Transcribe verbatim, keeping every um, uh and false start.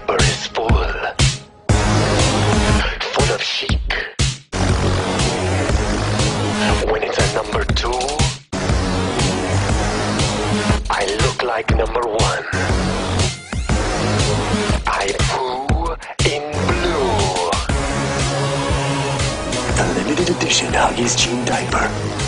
diaper is full, full of chic. When it's a number two, I look like number one. I poo in blue. The limited edition Huggies Jean Diaper.